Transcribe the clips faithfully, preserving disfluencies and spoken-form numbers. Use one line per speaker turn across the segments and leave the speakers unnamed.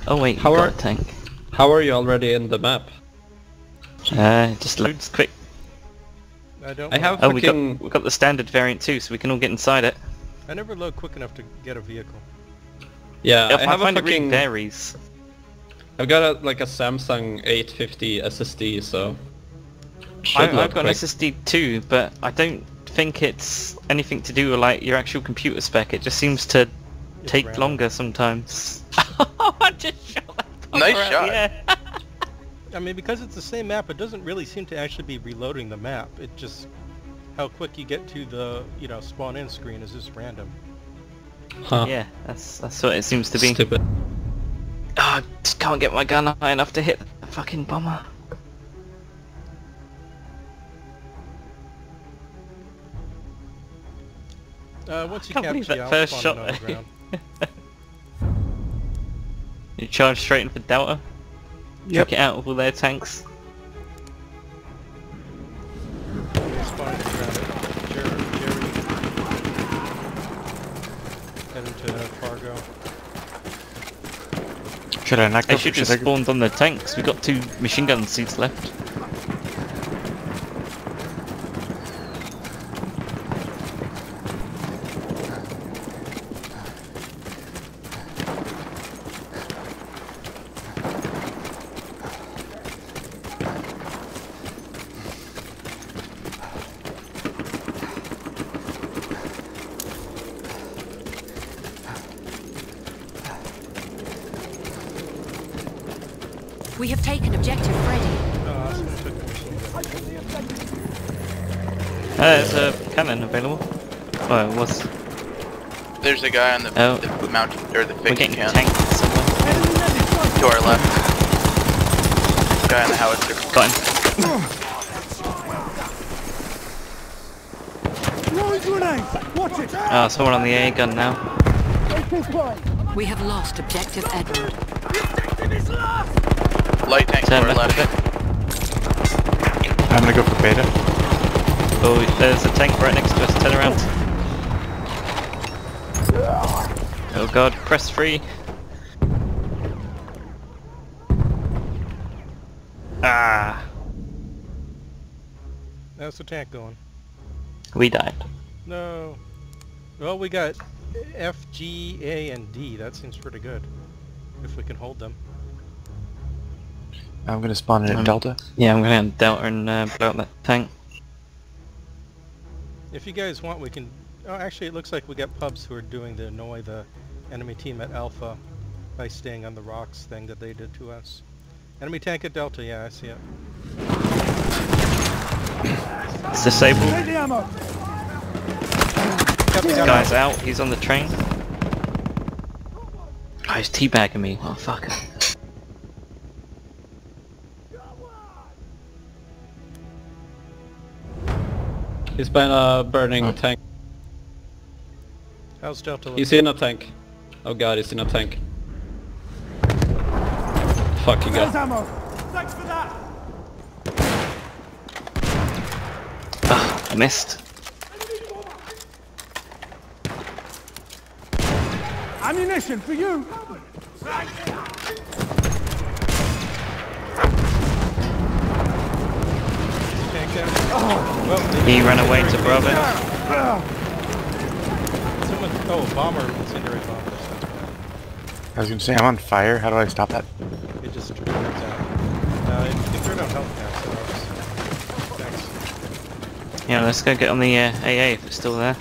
Oh wait,
How
you got
are-
a tank.
How are you already in the map?
Uh, it just loads quick.
I don't.
I have
Oh, we
fucking...
got we got the standard variant too, so we can all get inside it.
I never load quick enough to get a vehicle.
Yeah,
I,
I have a
find it really
fucking...
varies.
I've got a, like a Samsung eight fifty S S D, so... should
I,
load
I've got an
quick.
S S D too, but I don't think it's anything to do with like your actual computer spec. It just seems to
It's
take
random.
longer sometimes. I just shot that
Nice
bomber out
shot.
the air.
I mean, because it's the same map, it doesn't really seem to actually be reloading the map. It just how quick you get to the you know spawn in screen is just random.
Huh.
Yeah, that's that's what it seems to be.
Stupid.
Oh, I just can't get my gun high enough to hit the fucking bomber.
Uh, once you
Can't
capture
believe
the
that
Alpha
first
spawn
shot
on the
though.
ground.
You charge straight in for Delta.
Yep.
Check it out with all their tanks.
Spawn in the ground. Jerry, Jerry. Head into Fargo.
Should I not go
They
for
should
should
have
I go?
spawned on the tanks. We've got two machine gun seats left.
We have taken objective Freddy.
Uh, someone took the machine gun.
Uh, there's a cannon available. Oh, it was.
There's a guy on the,
Oh.
the mountain, or the
We're
fixed
getting
can.
tanked somewhere.
To our left. Guy on the howitzer.
Got him. Oh, someone on the air gun now.
We have lost objective Edward.
Light tank to
Turn
our
left a
left.
bit.
I'm gonna go for beta.
Oh, there's a tank right next to us. Turn around. Oh god, press three. Ah,
How's the tank going?
we died.
No. Well, we got F, G, A, and D. That seems pretty good. If we can hold them.
I'm gonna spawn in at
Um,
Delta.
Yeah, I'm gonna Delta and uh, blow up that tank.
If you guys want, we can... Oh, actually, it looks like we got pubs who are doing the annoy the enemy team at Alpha by staying on the rocks thing that they did to us. Enemy tank at Delta, yeah, I see it.
It's disabled.
Copy,
This
got
guy's
it.
out. He's on the train. Oh, he's teabagging me. Oh, fuck.
He's been a burning tank.
How's Delta looking?
He's in a tank. Oh god, he's in a tank. Fuck, he got...
Ugh, I missed.
Ammunition for you!
Tank down. Oh, well,
He ran away to Bravo.
Someone, oh, bomber, incendiary bomber. That's bad.
I was gonna say I'm on fire. How do I stop that?
It just turns out. Uh, you can turn on health now, so thanks.
Yeah, let's go get on the uh, A A if it's still there.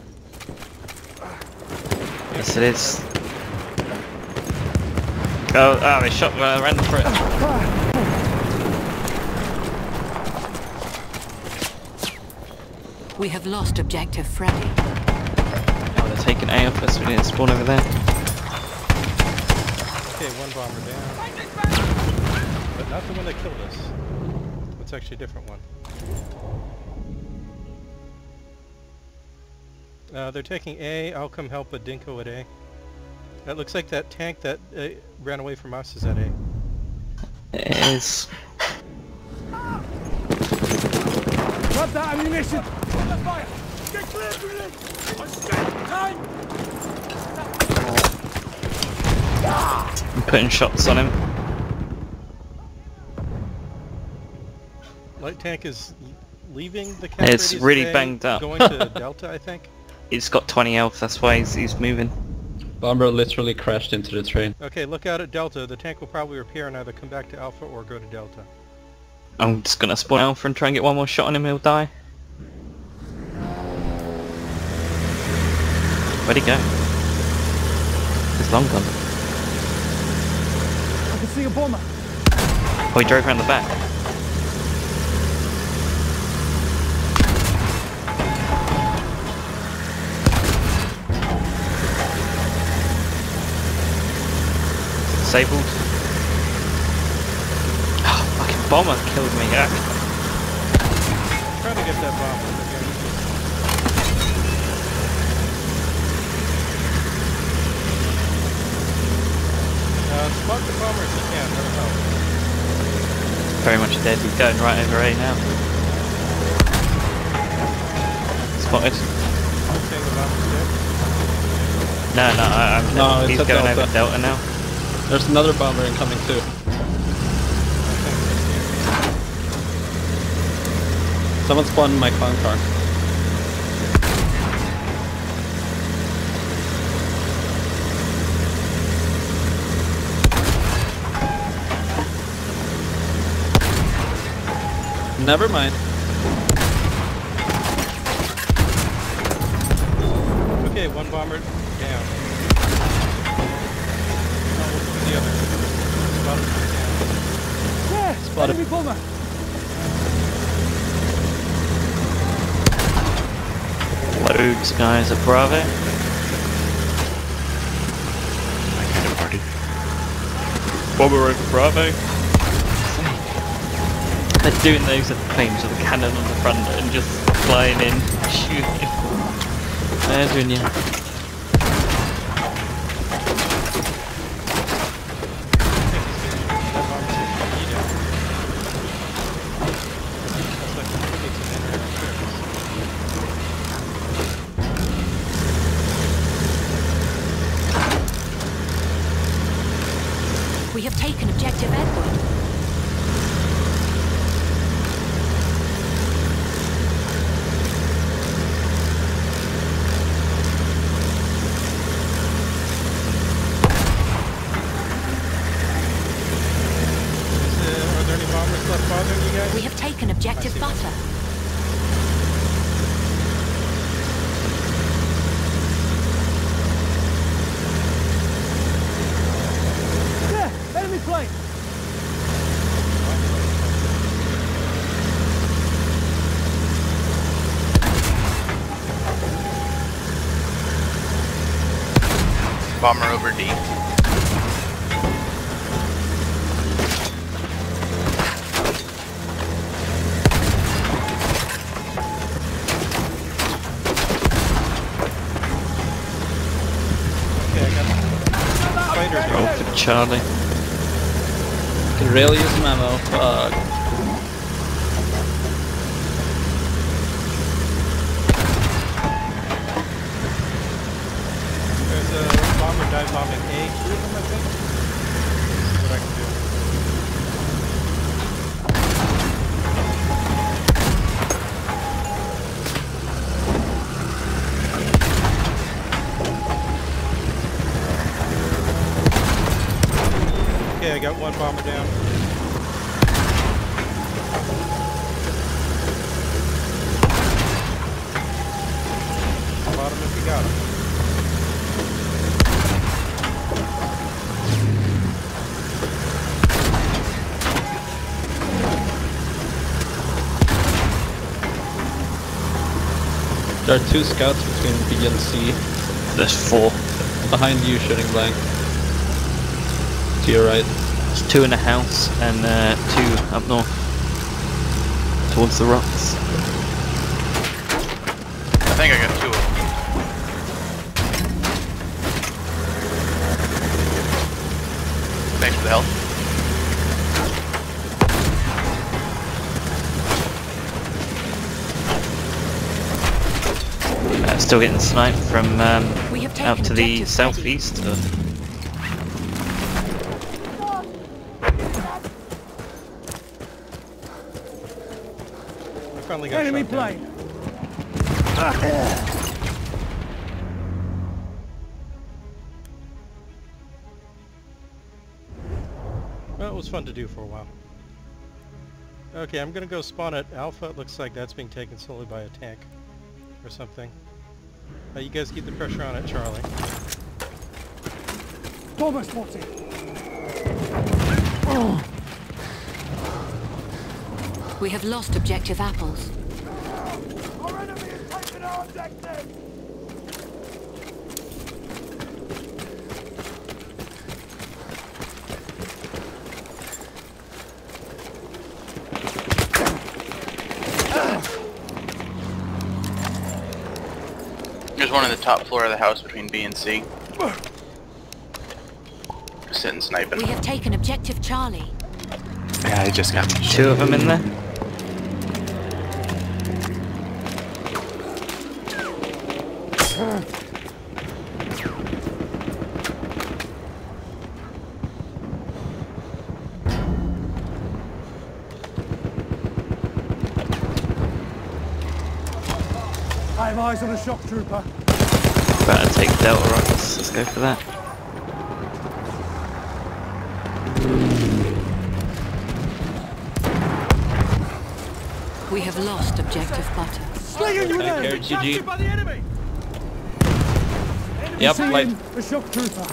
Yes, it is. Oh, oh, they shot uh, ran for it.
We have lost objective Freddy.
Oh, they're taking A off us. We didn't spawn over there.
Okay, one bomber down. But not the one that killed us. It's actually a different one. Uh, they're taking A. I'll come help a Dinko at A. That looks like that tank that uh, ran away from us is at A.
It is.
Grab that ammunition! Fire! Get clear, Grenade! On time!
I'm putting shots on him.
Light tank is leaving the camp.
It's
ready to
really
stay,
banged up.
Going to Delta, I think.
It's got twenty health, that's why he's, he's moving.
Bomber literally crashed into the train.
Okay, look out at Delta. The tank will probably repair and either come back to Alpha or go to Delta.
I'm just gonna spawn Alpha and try and get one more shot on him, he'll die. Where'd he go? He's long gone.
I can see a bomber.
Oh, he drove around the back. Disabled. Oh, fucking bomber killed me. Yeah.
Try to get that bomber. Uh, spot the bomber if you can, that'll help.
Very much dead. He's going right over A now. Spotted.
Okay, the bomber's dead.
No, no, I, I'm
No, it's
he's
at
going
Delta.
over Delta now.
There's another bomber incoming too. Someone spawned in my clown car. Never mind.
Okay, one bomber down. Oh, what's the other? Spotted down.
Yeah,
Spotted.
enemy bomber.
Loads, guys, at Bravo.
I kind of party.
Bomber over Bravo. They're doing those at the planes with a cannon on the front and just flying in, shooting. They're doing you.
We have taken objective Edward.
Are there any bombers left bothering you guys?
We have taken objective
I see one.
Butter.
Yeah, enemy plane.
Bomber over D.
Okay, I got fighters.
Roll for Charlie.
Can really use some ammo. Fuck.
There's a bomber dive bombing A, two of them I think. See what I can do. Okay, I got one bomber down. Bottom if you got him.
There are two scouts between B and C.
There's four.
Behind you, shooting blank. To your right.
There's two in a house and uh, two up north. Towards the rocks.
I think I got two of them. Thanks for the help.
Uh, still getting sniped from um,
We have
out
taken
to the
objective
southeast. Uh,
friendly got
Enemy
shot down.
plane.
Well, it was fun to do for a while. Okay, I'm gonna go spawn at Alpha. It looks like that's being taken slowly by a tank or something. Uh, you guys keep the pressure on at Charlie.
Bomber spotted.
We have lost objective apples.
Our enemy is taking our objective.
There's one on the top floor of the house between B and C. Just sitting sniping.
We have taken objective Charlie.
Yeah, I just got me.
Two of them in there.
I have eyes on a shock trooper.
Better take Delta rockets. Let's go for that.
We have lost objective butter.
Slinging you
Take
there.
care, G G.
By the enemy.
Yep,
Seeing
light.
a shock trooper.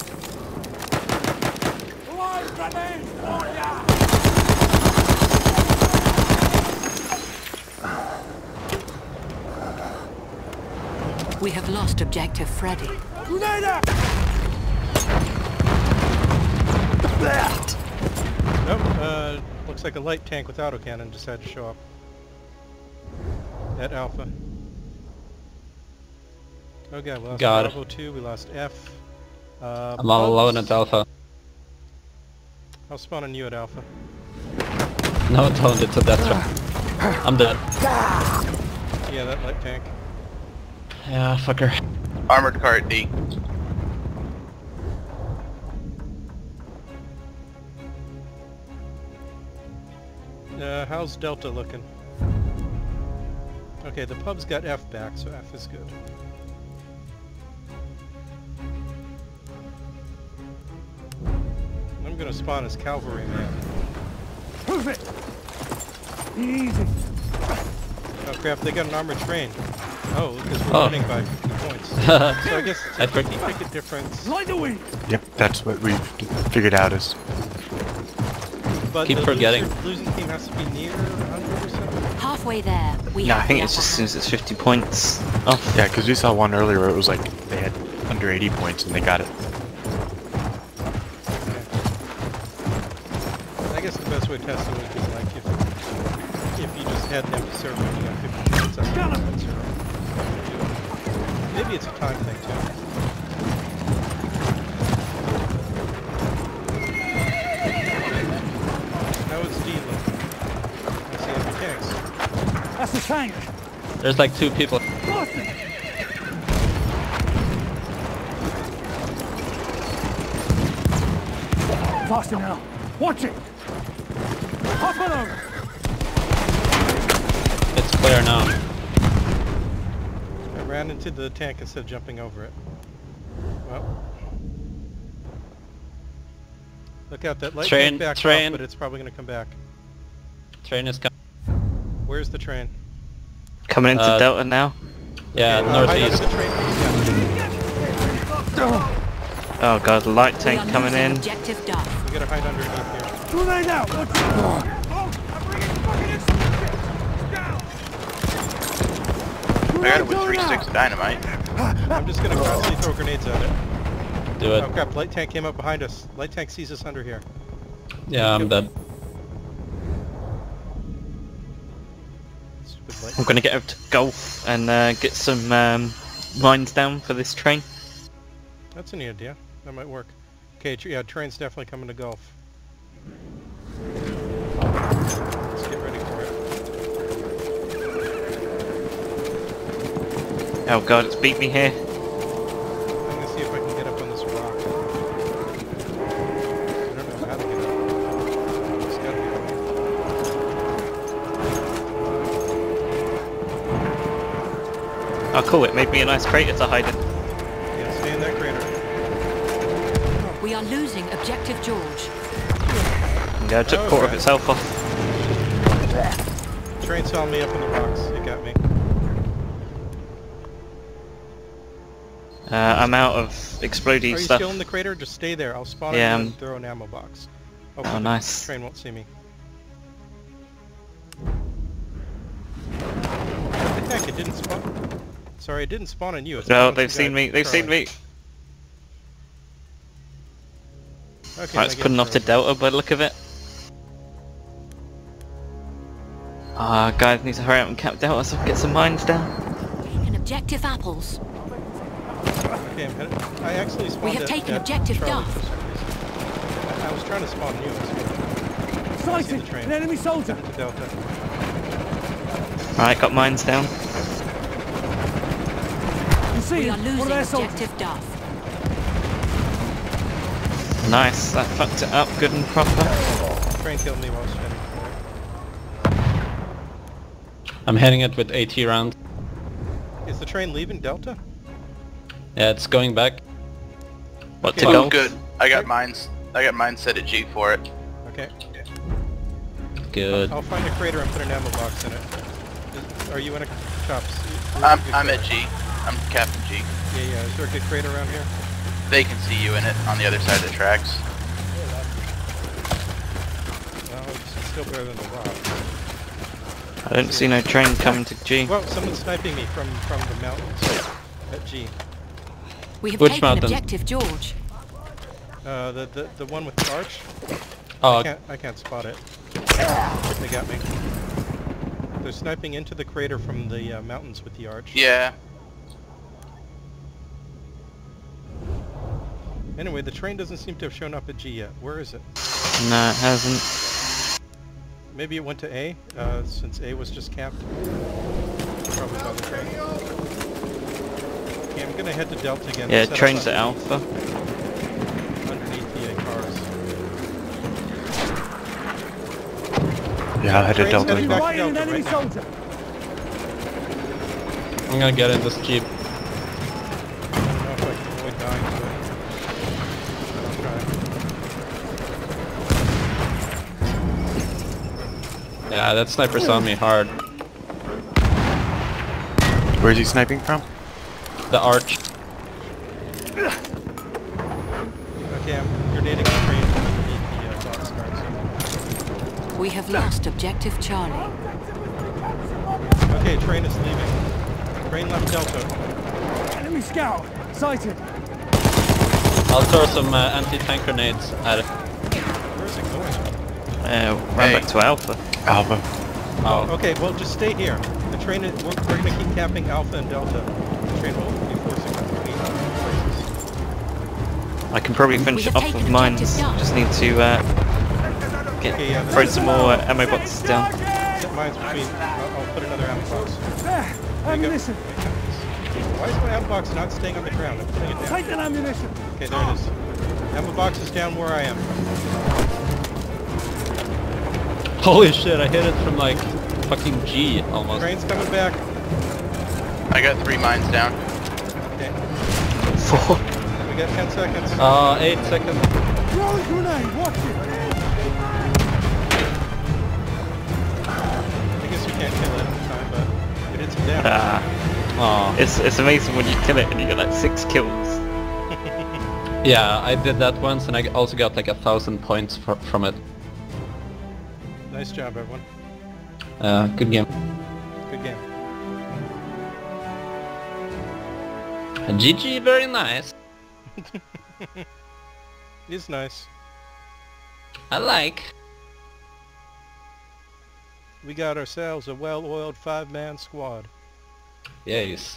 Live grenade for ya.
We have lost objective Freddy.
Grenade out.
Nope, uh, looks like a light tank with autocannon decided to show up at Alpha. Okay, we lost
Got it.
Bravo two, we lost F. Uh,
I'm all alone
Pubs.
at Alpha.
I'll spawn on you at Alpha.
No, don't, it's a death trap. I'm dead.
Yeah, that light tank.
Yeah, fucker.
Armored car at D.
Uh, how's Delta looking? Okay, the pub's got F back, so F is good. I'm gonna spawn as cavalryman.
Move it. Easy.
Oh crap, they got an armored train. Oh, because we're
Oh.
winning by fifty points. So I guess
I
it
forget.
doesn't make a difference.
Light the wing.
Yep, that's what we've figured out is.
But
Keep
the
forgetting.
Loser, losing team has to be near one hundred or something.
Halfway there. We
No,
have
I think
the
it's just as
upper
soon as it's fifty points off.
Yeah, because we saw one earlier where it was like they had under eighty points and they got it.
I guess the best way to test it would be like if if you just had an empty server and you got fifty points out of that server. Maybe it's a time thing too. How is D looking? I see empty tanks.
That's a tank.
There's like two people.
Boston. Faster now. Watch it. Hop on over.
It's clear now.
I ran into the tank instead of jumping over it. Well. Look out, that light
Train-
tank backed
train.
off, but it's probably going to come back.
Train is coming.
Where's the train?
Coming into
Uh,
Delta now.
Yeah,
Uh, hide under
northeast.
the train, yeah.
Oh god, light
We are
tank coming
losing
in.
objective Duff.
We gotta hide underneath here.
Grenade out. Watch it. Oh, I'm bringing fucking insurgents. Down.
I got it with three sticks of dynamite.
I'm just gonna constantly throw grenades at it.
Do it.
Oh crap, light tank came up behind us. Light tank sees us under here.
Yeah, I'm dead.
Stupid light.
I'm gonna get over to Gulf and uh, get some um, mines down for this train.
That's a neat idea. That might work. Okay, tr yeah, train's definitely coming to Gulf. Let's get ready for it.
Oh god, it's beat me here.
I'm gonna see if I can get up on this rock. I don't know how to get up. It's gotta be up here.
Oh cool, it made me a nice crater to hide in.
Yeah, stay in that crater.
We are losing objective George.
Yeah, it took
Oh,
quarter of
okay.
its health off.
Train saw me up in the rocks. It got me.
Uh, I'm out of
Are
explodey
you
stuff.
still in the crater? Just stay there. I'll spawn
Yeah,
you
I'm-
and throw an ammo box.
Oh,
the
nice.
Train won't see me. What the heck? It didn't spawn. Sorry, it didn't spawn on you. It's
No,
spawning
they've
some
seen
guy
me. They've seen
Charlie.
me.
Okay,
Right, it's
I get
putting off to
Charlie.
Delta by the look of it. Ah, guys, need to hurry up and cap Delta so I can get some mines down.
Taken objective apples.
Okay, I'm headed. I actually spawned
We have
at-
taken
at
objective
Charlie
Duff.
for some reason. I, I was trying to spawn you. I
Sighted!
the train.
An enemy soldier!
to Delta.
Alright, got mines down.
You see
We are
him? One
losing
of their soldiers.
objective Duff.
Nice, that fucked it up good and proper.
Train killed me while I was standing
I'm hitting it with AT round.
there. Is the train leaving Delta?
Yeah, it's going back.
What
Okay.
to
Oh,
go?
good. I got mines. I got mines set at G for it.
Okay.
Good.
I'll find a crater and put an ammo box in it. Is, are you in a chops? Where's
I'm
a good
I'm at
crater?
G. I'm Captain G.
Yeah, yeah. Is there a good crater around here?
They can see you in it on the other side of the tracks.
Well, it's still better than the rock.
I don't see no train coming to G.
Well, someone's sniping me from from the mountains at G.
We have
Which
taken
mountain?
objective George.
Uh, the the the one with the arch.
Oh,
I can't I can't spot it. They got me. They're sniping into the crater from the uh, mountains with the arch.
Yeah.
Anyway, the train doesn't seem to have shown up at G yet. Where is it?
No, it hasn't.
Maybe it went to A, uh, since A was just capped. Probably by the train. Okay, I'm gonna head to Delta again.
Yeah,
set up
train's at
underneath-
Alpha.
Underneath the uh, cars.
Yeah, I had a
Train's
Delta
heading
as
back
well.
to
Fighting an
Delta
enemy
right now.
soldier!
I'm gonna get in this jeep.
I don't know if I can avoid dying to it. I'll try.
Yeah, that sniper saw me hard.
Where's he sniping from?
The arch.
Okay, I'm grenading the train underneath the uh, boxcars.
We have lost objective Charlie.
Okay, train is leaving. Train left Delta.
Enemy scout! Sighted!
I'll throw some uh, anti-tank grenades at it.
Where's it going?
Uh, run
Hey.
back to Alpha.
Alpha.
Oh,
Okay, well just stay here. The train is, we're, we're gonna keep capping Alpha and Delta. The train will be forcing us between places.
I can probably finish
We
it
have
off
taken
with mines.
objective Duff.
Just need to uh, get
Okay, yeah,
throw
that's-
some more uh, ammo boxes down.
Set mines between. I'll, I'll put another ammo box.
There!
There you go.
Ammunition!
Why is my ammo box not staying on the ground? I'm putting it down.
Take that ammunition!
Okay, there it is. Ammo box is down where I am.
holy shit! I hit it from like fucking G almost.
Train's coming back.
I got three mines down.
Okay,
Four.
we got ten seconds.
Uh, eight seconds.
Throwing grenade! Watch it!
I guess we can't kill it in time, but we did some damage.
Ah,
Aw.
it's it's amazing when you kill it and you get like six kills.
Yeah, I did that once, and I also got like a thousand points for, from it.
Nice job, everyone.
Uh, good game.
Good game.
And G G, very nice.
It is nice.
I like.
We got ourselves a well-oiled five-man squad.
Yes.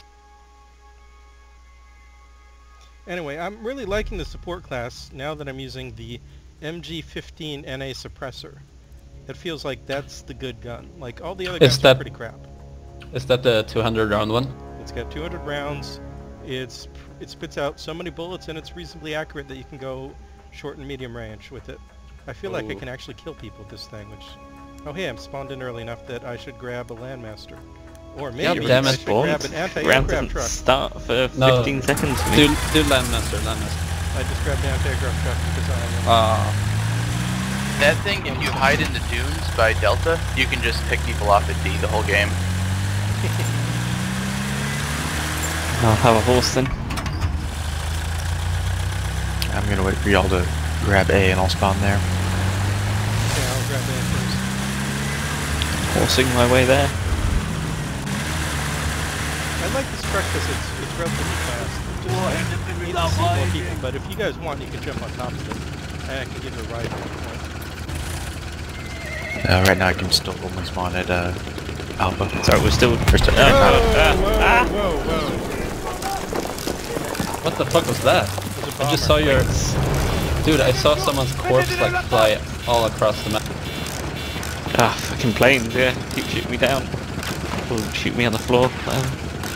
Anyway, I'm really liking the support class now that I'm using the M G fifteen N A suppressor. It feels like that's the good gun. Like, all the other
Is
guns
that-
are pretty crap.
Is that the two hundred round one?
It's got two hundred rounds, it's it spits out so many bullets, and it's reasonably accurate that you can go short and medium range with it. I feel like I
Ooh.
can actually kill people with this thing, which... Oh hey, I'm spawned in early enough that I should grab a Landmaster. Or
Yeah,
maybe
damn
I
it.
should grab an
Round
anti-aircraft
didn't
truck.
start for
No.
fifteen seconds for me.
Do, do Landmaster, Landmaster.
I just grabbed the anti-aircraft truck because I have one.
Ah.
That thing, if you hide in the dunes by Delta, you can just pick people off at D the whole game.
I'll have a horse then.
I'm gonna wait for y'all to grab A and I'll spawn there.
Yeah, I'll grab that first.
Horsing my way there.
I like this truck because it's, it's relatively fast. Just like, need to see more people, but if you guys want, you can jump on top of it. And I can give you a ride at any point.
Uh, right now I can still only spawn at uh, Alpha.
Sorry, we're still...
First, uh,
Uh,
Whoa,
uh,
whoa,
ah.
whoa, whoa.
What the fuck was that?
There's a
I just
bomber.
saw your... Dude, I saw someone's corpse like fly all across the map.
Ah, fucking planes, yeah. Keep shooting me down. Or shoot me on the floor. Um,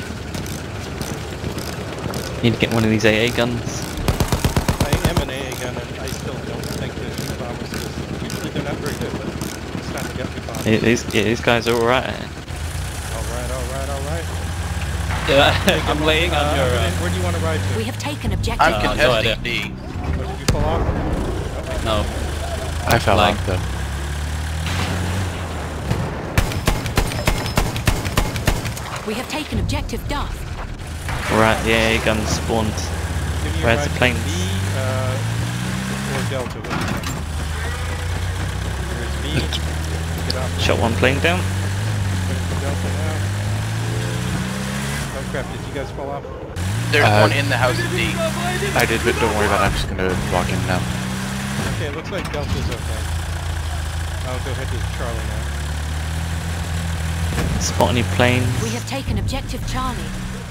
need to get one of these A A guns.
I am an A A gun, and I still don't think that these bombers is... Usually they're not very good, but this time they got me bombers.
Yeah, these, yeah, these guys are alright.
Alright, alright, alright.
Yeah, I'm laying on
Uh,
your...
where,
Uh,
where do you want to ride to?
We have taken objective.
I'm
Uh, no
contesting
idea.
D.
Or did you fall off?
no.
I fell
Like-
off though.
We have taken objective Duff.
Right, the A A guns spawned.
Give me a
Where's
ride
the
to
planes?
B, uh, or Delta. What do you think? There's B. Get off.
Shot one plane down.
Heading for Delta now. Oh crap, did you guys fall off?
There's
Uh,
one in the house at D.
I did, but don't worry about it. I'm just gonna walk in now.
Okay, it looks like Delta's okay. I'll go ahead to Charlie now.
Spot any planes.
We have taken objective Charlie.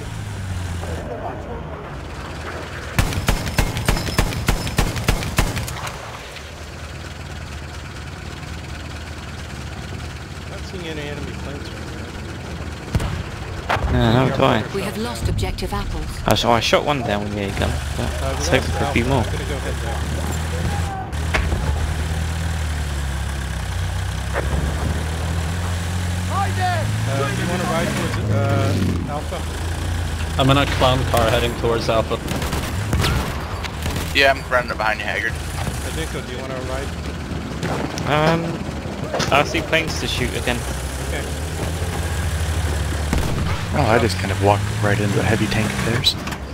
Not seeing any enemy planes from here.
No, how do I?
We have lost objective apples.
I, sh- oh, I shot one down with the A gun. But
Uh,
I was
we
hoping
lost
for a few
Alpha.
more.
I'm gonna go ahead there. Uh, do you want to ride towards uh, Alpha?
I'm in a clown car heading towards Alpha.
Yeah, I'm running behind you, Haggard.
Adinko, do you want to ride?
Um, I see planes to shoot again.
Okay.
Oh, I just kind of walked right into a heavy tank of theirs.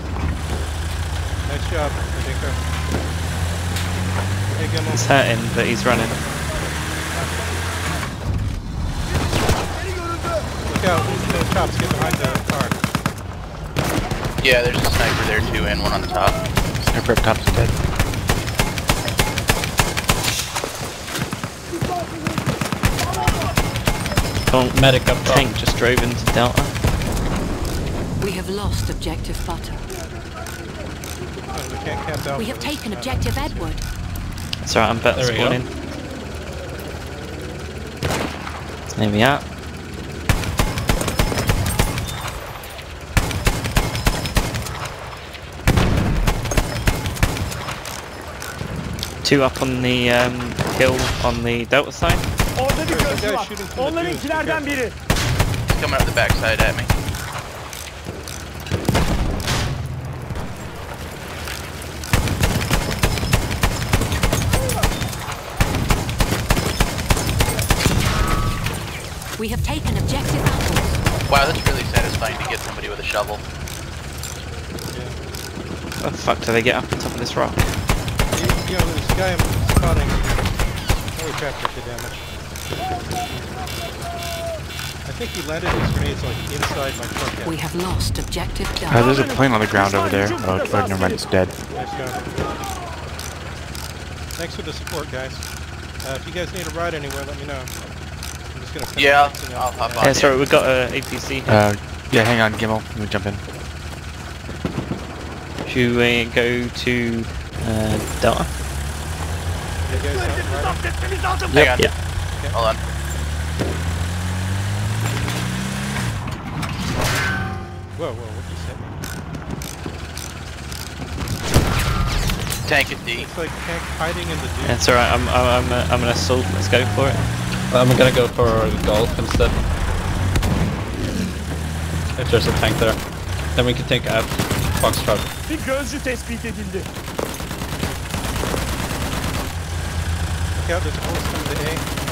Nice job, Adinko. Hey, Gimel.
He's hurting, but he's running.
Look out, those cops get behind the car.
Yeah, there's a sniper there too, and one on the top.
Sniper up top's dead.
Oh,
Medic up top.
tank just drove into Delta.
We have lost objective Butter.
Oh, we can't camp Alpha.
We have taken
Uh,
objective Edward.
It's alright, I'm better
There we go.
spawning. There we are. Two up on the um, hill on the Delta side.
Orada bir
There's a
göz
guy
var.
shooting from the
Onlarınkilerden
dunes.
biri.
He's coming up the backside at me.
We have taken objective apples.
Wow, that's really satisfying to get somebody with a shovel.
How the fuck do they get up on top of this rock?
You, you know, there's a guy I'm spotting. Holy crap, that did damage. I think he landed his grenades like inside my truck head.
We have lost objective
Uh,
Duff.
there's a plane on the ground over there. Oh, oh never mind, it's dead.
Nice job. Thanks for the support, guys. Uh, if you guys need a ride anywhere, let me know. I'm just gonna finish
Yeah,
fixing
I'll
up.
hop
Uh,
on.
Yeah, sorry, we got a A P C here.
Uh, yeah, hang on, Gimel. Let me jump in.
Should we go to uh, Delta?
You guys not riding?
Hepimiz altın.
Hang on.
Yeah.
Hold on.
Whoa, whoa, what you said?
Tank at D.
It's like tank hiding in the dunes.
Yeah, it's alright, I'm, I'm, I'm, uh, I'm an assault, let's go for it.
I'm gonna go for golf instead. if there's a tank there. Then we can take out Foxtrot.
Bir gözcü tespit edildi.
Look out, there's a horse coming to A.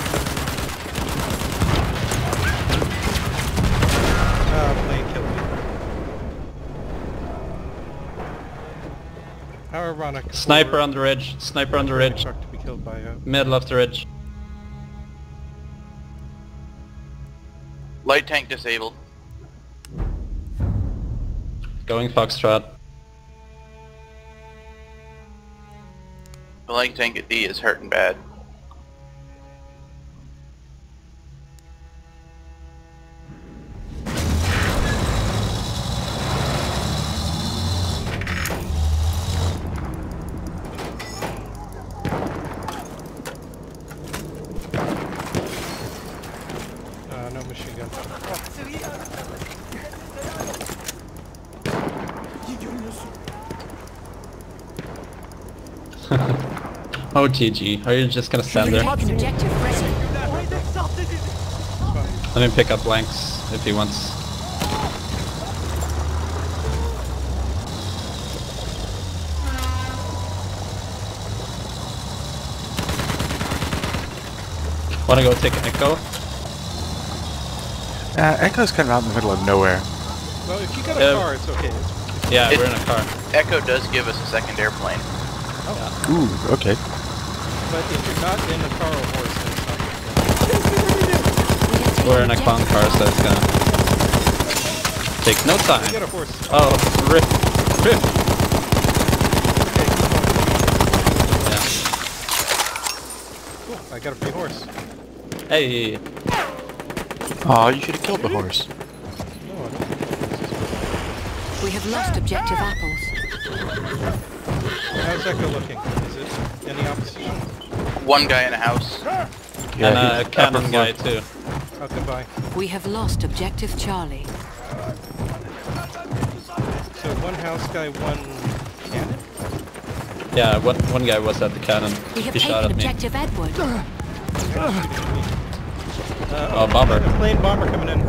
Ah, plane killed me. How ironic.
Sniper
for-
on the ridge. Sniper on the
for a
ridge.
truck to be killed by a...
Middle of the ridge.
Light tank disabled.
Going Foxtrot.
The light tank at D is hurting bad.
Uh, no machine gun.
İyi görünüyorsun.
Oh G G. Are you just gonna stand there?
Taken objective Freddy.
Hedef zapt edildi.
Let me pick up Blanks if he wants. Wanna go take Echo?
Uh, Echo's kind of out in the middle of nowhere.
Well, if you got a
Yeah.
car, it's okay. It's,
Yeah,
It-
we're in a car.
Echo does give us a second airplane.
Ooh, okay.
but if you're not in a car or horse, then it's not good.
We have taken
We're in a clown
objective
car, so it's gonna take no
You got
time.
a horse.
Oh, rip, rip.
Okay, keep going.
Yeah.
Cool, I got a free horse.
Hey,
Oh, you should have killed the horse.
No, I don't think the horse is
We have lost objective apples.
How's Echo looking? Is it any opposition?
One guy in a house.
and a
he's
cannon
upper floor.
guy too.
I'll come by.
We have lost objective Charlie.
So one house guy, one cannon?
Yeah, one one guy was at the cannon.
We have
He shot
taken
at me.
objective Edward.
Uh,
Oh, bomber.
A plane bomber coming in.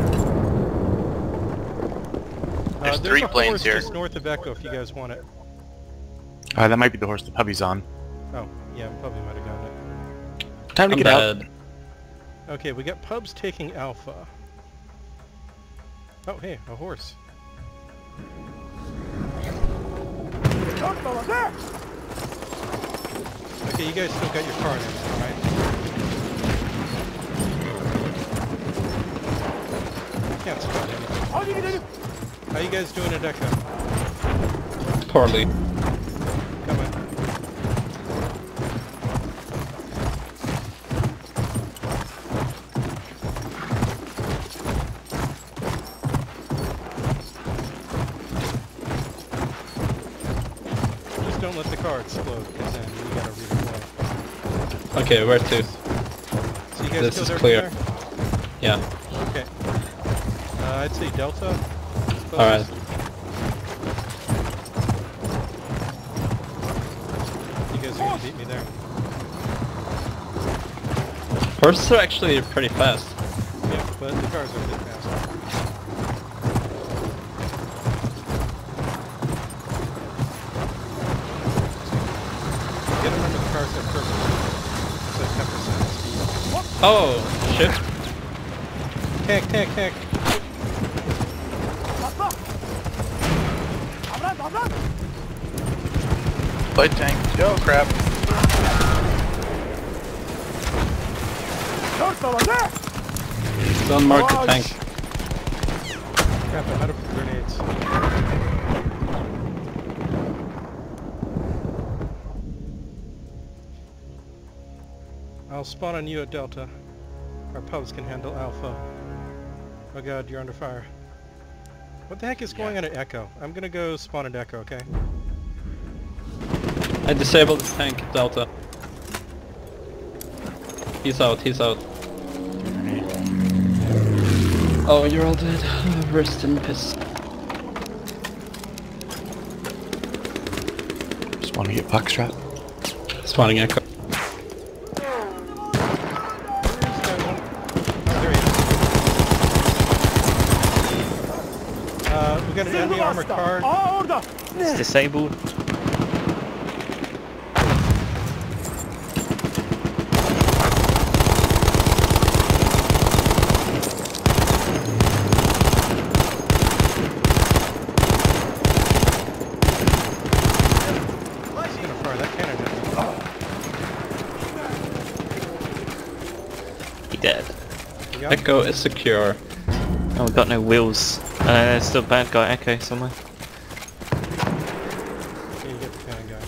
Uh,
There's three
a
planes
horse
here.
just north of Echo if you guys want it.
Uh, that might be the horse the puppy's on.
Oh, yeah, probably might have gotten it.
Time to
I'm
get out.
dead.
Okay, we got Pubs taking Alpha. Oh, hey, a horse.
Dört baba there.
Okay, you guys still got your car and everything, right? Can't spot anything.
Hadi gidelim.
How you guys doing at Echo?
Poorly.
Come on. Just don't let the car explode, because then you gotta redeploy.
Okay, where to?
So you guys
This
killed
is
everything
clear.
there?
Yeah.
Okay. Uh, I'd say Delta.
Alright.
You guys are gonna beat me there.
Horses are actually pretty fast.
Yeah, but the cars are a bit faster. You gotta remember the cars have purple. So ten percent speed.
Oh, shit.
Tank, tank, tank.
Atla. Davran davran.
Light tank. Oh crap.
Dört baba there.
Don't mark the
Oh,
tank.
sh-
Crap, I'm out of grenades. I'll spawn on you at Delta. Our Pubs can handle Alpha. Oh god, you're under fire. What the heck is going on at Echo? I'm gonna go spawn at Echo, okay?
I disabled the tank, Delta. He's out, he's out. Oh, you're all dead. Rest in peace.
Just want to get Foxtrot.
Spawning Echo.
Oh, there he is. enemy armored car.
Aa orada.
It's disabled.
Gonna fire that cannon at me.
He dead.
You got him?
Echo is secure.
Oh, we got no wheels. Uh, there's still a bad guy Echo somewhere.
Okay, you get the cannon guy.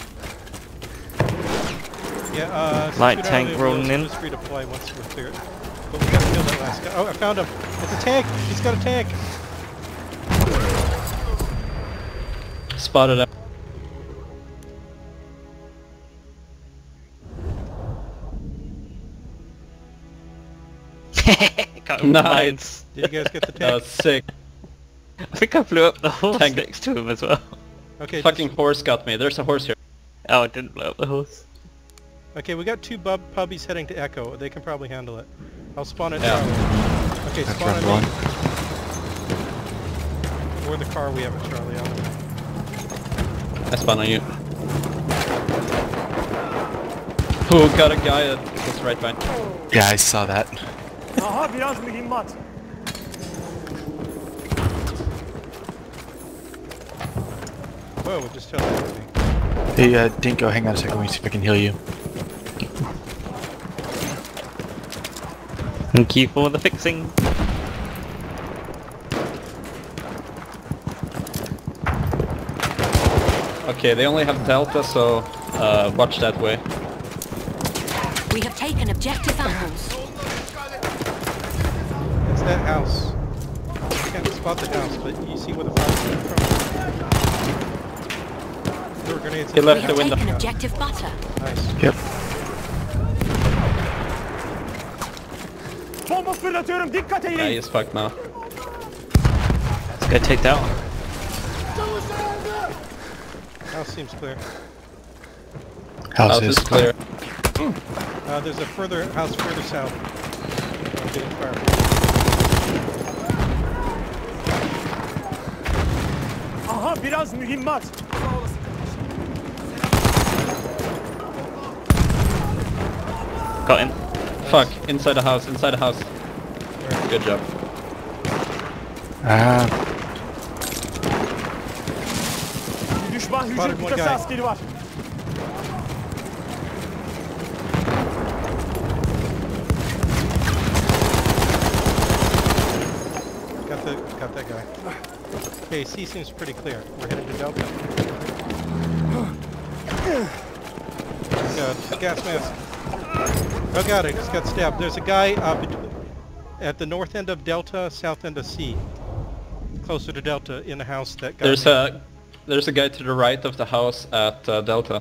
Yeah, uh... since
Light
we don't
tank
have any
rolling
wheels,
in.
we're just free to play once we're clear. But we gotta kill that last guy. Oh, I found him! It's a tank! He's got a tank!
Spotted him.
Got him with
Nice.
Did
mines.
you guys get the
That
tank?
was sick.
I think I blew up the horse
Tank.
next to him as well.
Okay,
Fucking
just-
horse got me. There's a horse here.
Oh, I didn't blow up the horse.
okay, we got two bub puppies heading to Echo. They can probably handle it. I'll spawn at
Yeah.
Charlie. Okay,
That's
spawn
round
at
one.
me. Or the car we have at Charlie on.
I spawn on you. Oh, got a guy that was right behind.
Yeah, I saw that.
Aha biraz mühimmat.
Whoa, it just teleported me.
Hey, uh, Dinko, hang on a second, let me see if I can heal you.
Thank you for the fixing.
Okay, they only have Delta, so uh, watch that way.
We have taken objective apples.
It's that house. I can't spot the house, but you see where the fire's coming from? There were grenades
He
in
We
left
the
have
the window.
taken objective butter.
Nice.
Yep.
Bomba fırlatıyorum. Dikkat
Yeah,
eyleyin.
he's fucked now.
Let's go take that one.
House seems clear.
House,
House is clear.
Uh, there's a further house further south. I'm getting fire.
Aha biraz mühimmat.
Got him.
Fuck, inside the house, inside the house. Good job.
Ah,
Düşman hücum
Spotted one
kıtası
guy.
askeri var.
Got the got that guy. Okay, C seems pretty clear. We're heading to Delta. Uh, gas mask. Oh god, I just got stabbed. There's a guy uh, bet- at the north end of Delta, south end of C. Closer to Delta in the house that got
There's
me.
a there's a guy to the right of the house at uh, Delta.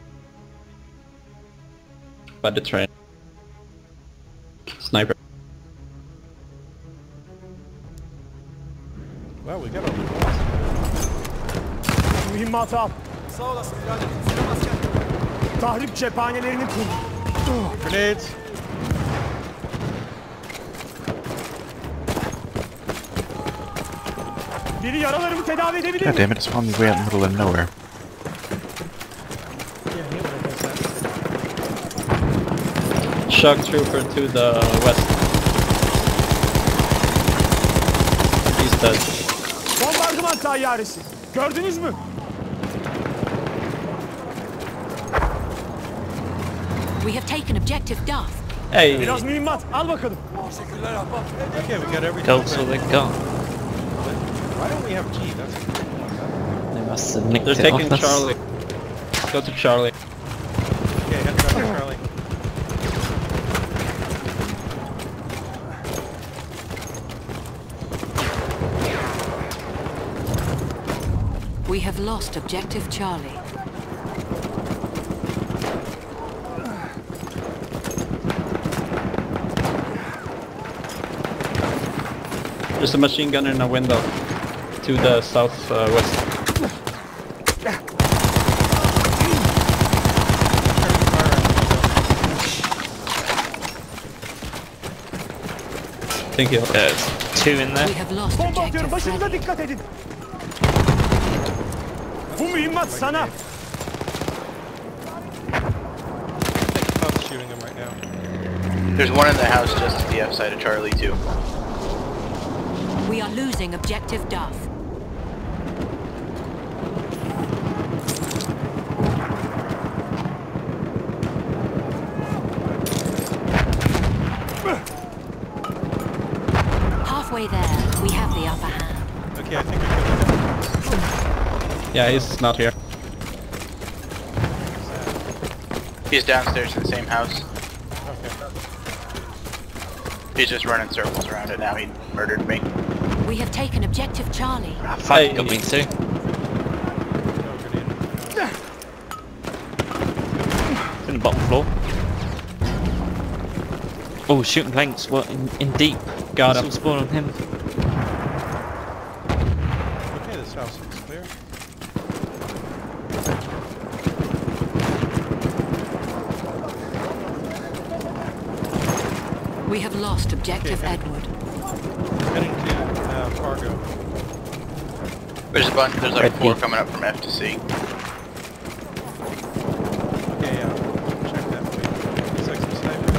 By the train. Sniper.
Well, we got all the balls.
Mühimmatı al. Sağ olasın birader. Tahrip cephanelerini kur.
Grenades.
Biri yaralarımı tedavi edebilir
god
mi?
damn it, it's on the way out in the middle of nowhere.
Yeah, he would have done that.
Shock trooper to the west. He's dead.
Bombardıman tayyaresi. Gördünüz mü?
We have taken objective Duff.
Hey!
Biraz mühimmat. Al bakalım.
Okay, we got everything.
That's all they got.
Why don't we have G? That's
They must have nicked
They're
it
taking
off us.
Charlie. Go to Charlie.
okay. Head back to Charlie.
We have lost objective Charlie.
There's a machine gunner in a window to the south uh, west. Thank you.
There's two in
We
there.
have lost
Bomba atıyorum.
objective
Başınıza
Freddy.
dikkat edin. ومهمة سنة.
I'm shooting him right now.
There's one in the house just to the F side of Charlie too.
We are losing objective Duff. Halfway there, we have the upper hand.
Okay, I think I killed
Yeah, he's not here.
He's downstairs in the same house.
him. Okay.
He's just running circles around it now. He murdered me.
We have taken objective Charlie.
Ah, fuck,
Hey.
got me too.
No grenade.
In the bottom floor. Oh, shooting planks. What in, in deep?
Got him.
Missile spawn on him.
Okay, this house looks clear.
We have lost objective
Okay.
Edward.
Heading to uh, Fargo.
There's a bunch. There's like
Red
four
team.
coming up from F to C.
Okay, yeah. Check that way. Looks like some snipers.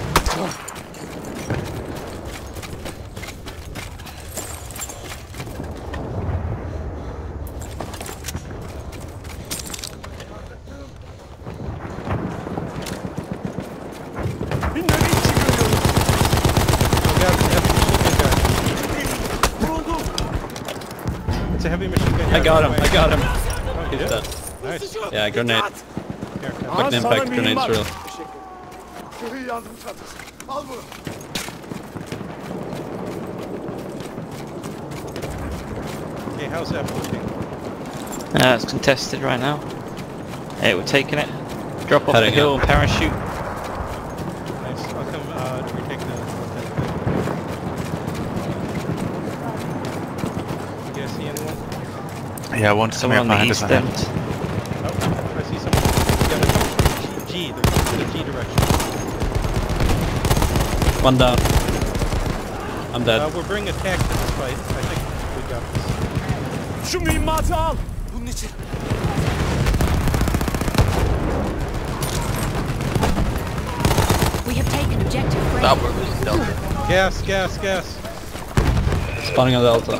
It's a heavy machine gun.
I got him, I got him.
Oh, you
He's
did?
dead.
Nice.
Yeah, grenade.
Here, come.
Fucking impact grenades real.
Okay, how's that looking?
Uh, it's contested right now. Hey, we're taking it. Drop off
Heading
the hill
up.
and parachute.
Nice. I'll come uh, to retake the... You guys see anyone?
Yeah, one's coming
Someone
up
on the
behind us.
east
ahead.
end.
Oh, I see someone. Yeah, they're coming from G. They're coming from the G direction.
One down. I'm dead.
Uh, we're bringing a tank to this fight. I think we got this.
Şu mühimmatı al. Bunun için.
We have taken objective
Stop,
Fred.
we're losing Delta.
Gas, gas, gas.
Spawning on Delta.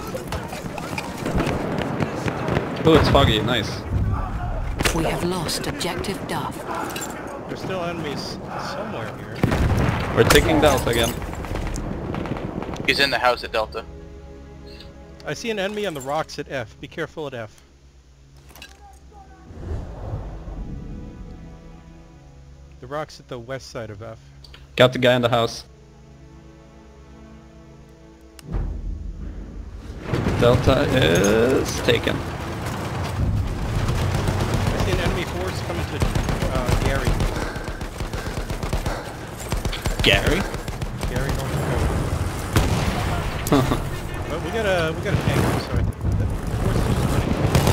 Oh, it's foggy. Nice.
We have lost objective Duff.
There's still enemies somewhere here.
We're taking Delta again.
He's in the house at Delta.
I see an enemy on the rocks at F. Be careful at F. The rocks at the west side of F.
Got the guy in the house. Delta is taken.
I see an enemy force coming to uh, Gary.
Gary?
Gary, North Dakota. But we got a we got a tank, so I, the force is just running.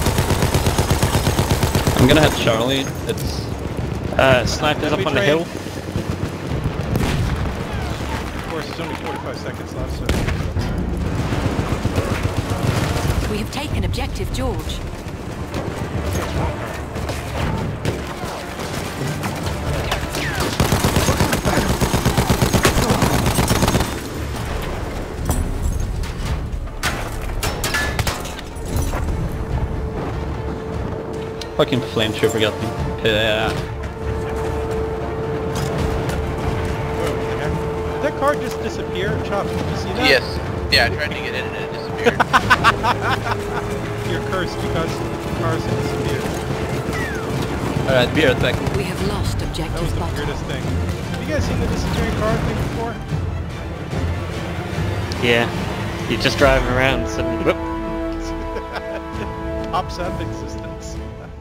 I'm gonna hit Charlie. It's
Uh, snipers up
Enemy
on the
train.
hill.
Of course, there's only forty-five seconds left, so
We have taken objective George.
fucking flame trooper got me. Yeah.
Whoa, what the heck? Did that car just disappear? Chops, did you see that?
Yes. Yeah, I tried to get in and it disappeared.
You're cursed because the cars have disappeared.
Alright, be right back.
We have lost
That was
objective
the
Butter.
weirdest thing. Have you guys seen the disappearing car thing before?
Yeah. You're just driving around, suddenly, whoop.
Pops up existence.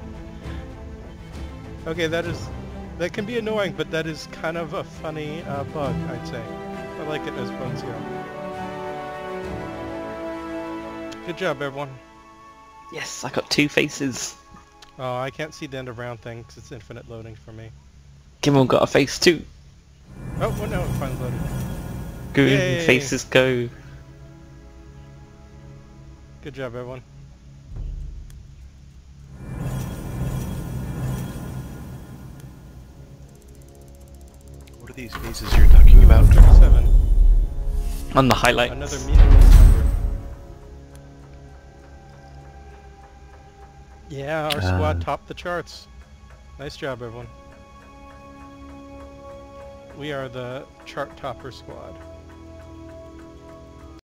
Okay, that is... That can be annoying, but that is kind of a funny uh, bug, I'd say. I like it as bugs go. Good job, everyone.
Yes, I got two faces.
Oh, I can't see the end of round thing because it's infinite loading for me.
Kimmel got a face too.
Oh, well, no, it finally loaded.
Green
Yay.
faces go.
Good job, everyone.
these bases you're talking about?
thirty-seven.
On the highlights.
Another meaningless number. Yeah, our squad
Uh.
topped the charts. Nice job, everyone. We are the chart topper squad.